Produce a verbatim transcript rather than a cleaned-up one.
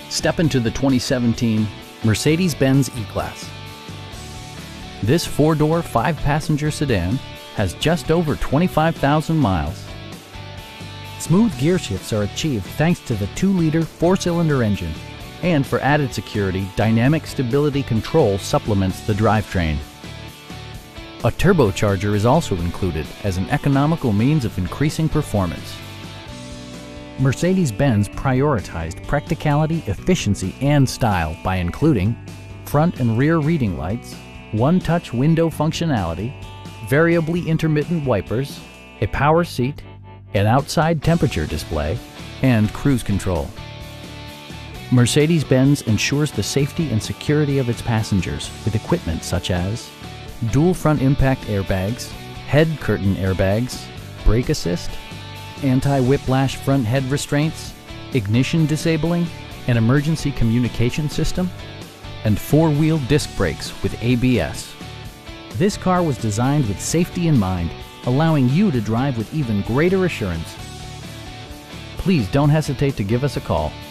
Step into the twenty seventeen Mercedes-Benz E-Class. This four-door, five-passenger sedan has just over twenty-five thousand miles. Smooth gear shifts are achieved thanks to the two liter four-cylinder engine. And for added security, Dynamic Stability Control supplements the drivetrain. A turbocharger is also included as an economical means of increasing performance. Mercedes-Benz prioritized practicality, efficiency, and style by including front and rear reading lights, one-touch window functionality, variably intermittent wipers, a power seat, an outside temperature display, and cruise control. Mercedes-Benz ensures the safety and security of its passengers with equipment such as dual front impact airbags, head curtain airbags, brake assist, anti-whiplash front head restraints, ignition disabling, an emergency communication system, and four-wheel disc brakes with A B S. This car was designed with safety in mind, allowing you to drive with even greater assurance. Please don't hesitate to give us a call.